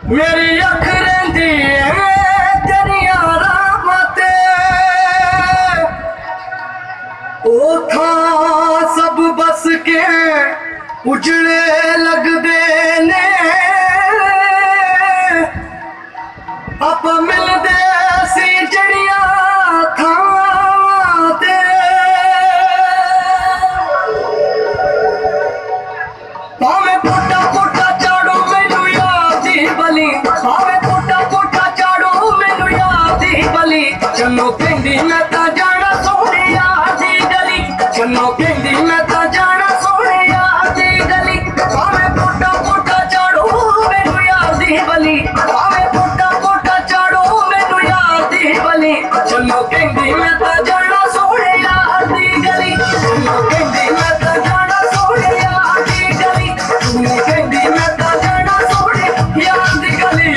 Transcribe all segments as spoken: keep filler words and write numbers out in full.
मेरी अख रहिंदी तेरिया राहां ते ओथा सब बस के उजड़े लगदे ने आप मिलदे सी जड़िया थां ते भावे पोटा पोटा चाड़ो मैनू याद दी बली भावे पोटा पोटा चाड़ो मैनू याद दी बली चन्नो कहंदी मैं तां जाना सोहणे यार दी गली चन्नो कहंदी मैं तां जाना सोहणे यार दी गली भावे पोटा पोटा चाड़ो मैनू याद दी बली भावे पोटा पोटा चाड़ो मैनू याद दी बली चन्नो कहंदी मैं तां जाना सोहणे यार दी गली चन्नो कहंदी मैं तां जाना सोहणे यार दी गली चन्नो कहंदी मैं तां जाना सोहणे यार दी गली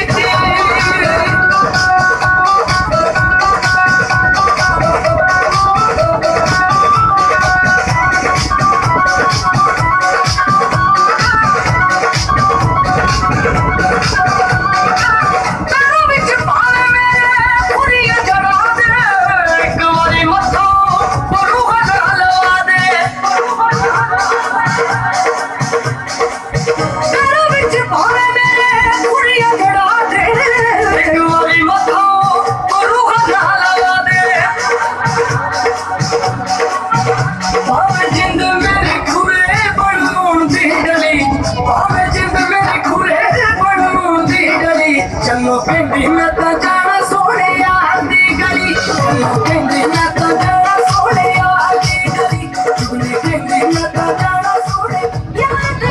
चन्नो कहंदी मैं तां जाना सोहणे यार दी गली चन्नो कहंदी मैं तां जाना सोहणे यार दी गली चुगली कहंदी मैं तां जाना सोहणे यार दी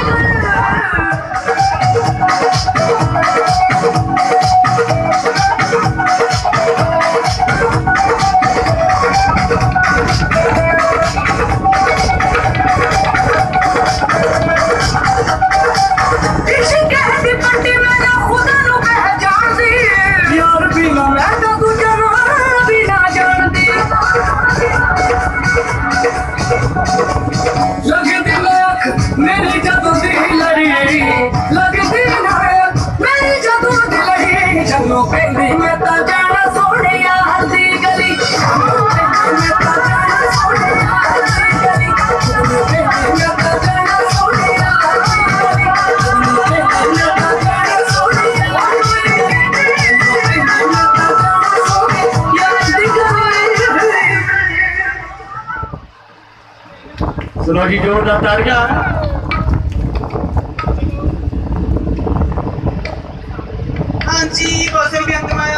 लगदी लाख मेरी जदों दी लड़ी लगदी लाख मेरी जदों दी लड़ी चन्नो कहंदी मैं तां जाना सोहणे यार दी गली चन्नो कहंदी मैं तां जाना सोहणे यार दी गली चन्नो कहंदी मैं तां जाना सोहणे यार दी गली चन्नो कहंदी मैं तां जाना सोहणे यार दी गली चन्नो कहंदी मैं तां जाना सोहणे यार दी गली। सुनो जी जोरदार तालियां। हाँ जी बहुत से भी अंत में